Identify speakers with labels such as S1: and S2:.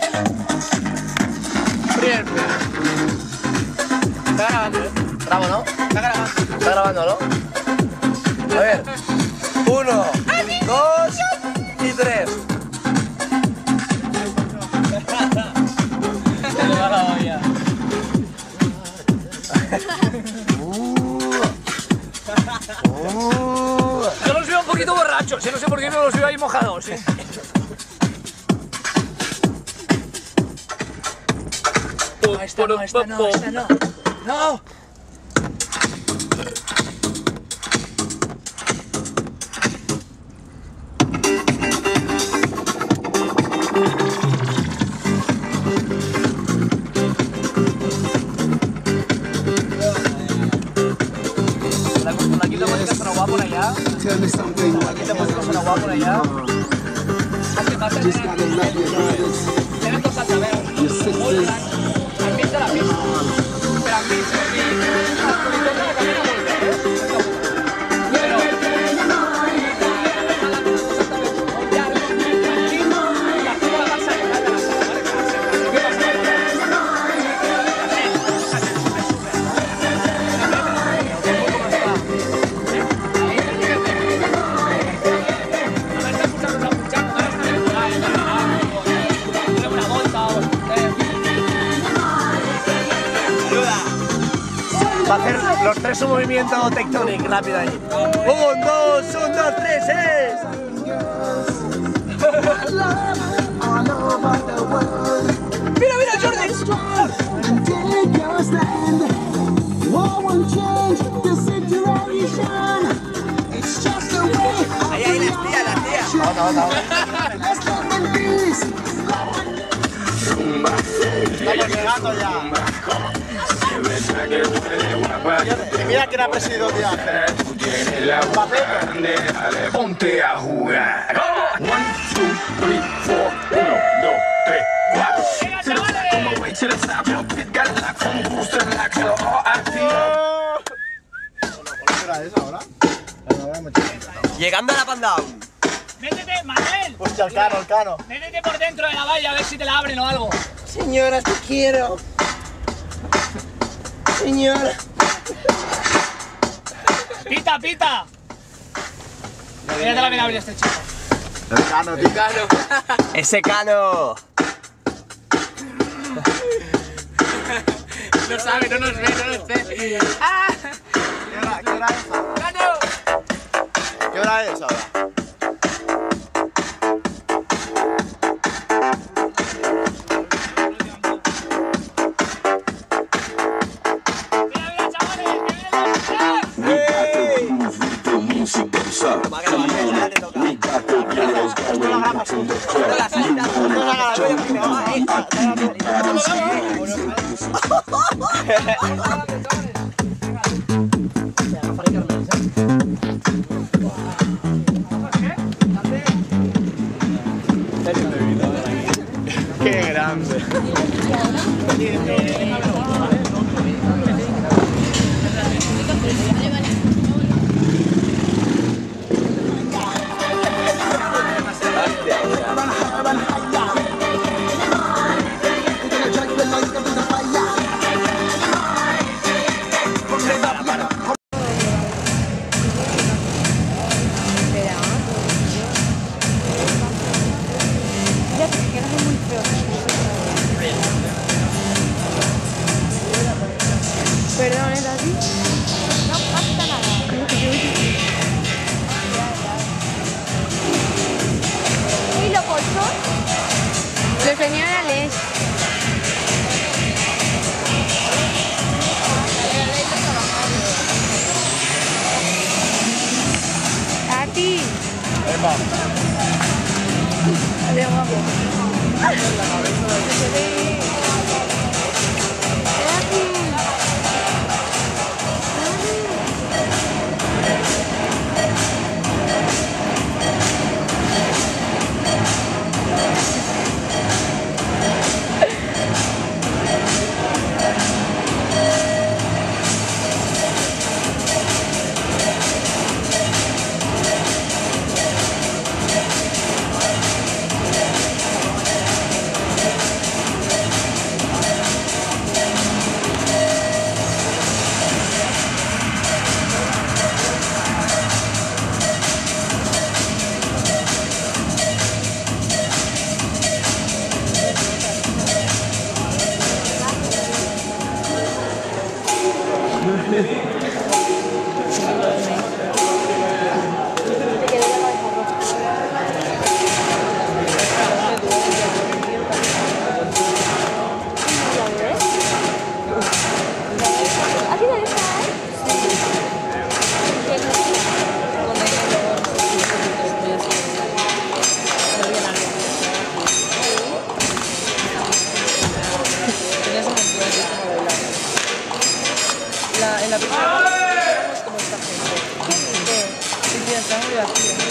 S1: Bien. Está grabando, ¿eh?
S2: Bravo, ¿no?
S1: Está grabando.
S2: Está grabando, ¿no? A ver. 1, 2 y 3.
S1: Se le va la olla. Yo los veo un poquito borrachos, no sé por qué no los veo ahí mojados, ¿eh?
S2: No, esta no. ¡No!
S1: Aquí la música suena guapo por allá.
S3: Tell me something.
S1: Aquí la música suena guapo por allá.
S3: Just gotta love your brothers,
S1: Tienen dos altaveros.
S3: your sisters.
S1: Ambienta la pista. Pero ambienta la camina molt bé, eh? Però...
S2: Va a hacer los tres un movimiento tectónico rápido ahí. 1, 2, 1, 2, 3, ¡es! ¡Mira, mira, Jordi! Ahí, ahí, la tía. No. Estamos llegando ya. Mira quién ha presidido el viaje.
S4: Dale, ponte a jugar. 1, 2, 3, 4. 1, 2, 3, 4.
S2: Llegando a la Panda.
S1: Métete, Manuel.
S2: Hostia, el cano.
S1: Métete por dentro de la valla a ver si te la abren o algo.
S2: Señora, te quiero. Señora.
S1: Pita. Mira que la viene a abrir este chico.
S2: El cano. Ese cano.
S1: No sabe, no nos ve. ¡Ah!
S2: ¿Qué hora es ahora?
S1: ¡Cano!
S2: ¿Qué hora es ahora?
S1: Mira, chavales, que vienen los
S2: Qué grande.
S5: Perdón, ¿es así? No pasa nada. ¿Y los colchón? Los señorales. A ti. De guapo. quedó la cabeza roja. ¿La ves? ¿Aquí dónde está, ¿Qué no?
S6: Con ella luego estoy así. No había nada. Tenía esa montura así como bailando. En la primera parte éramos como esta gente. Sí, sí, está muy vacío.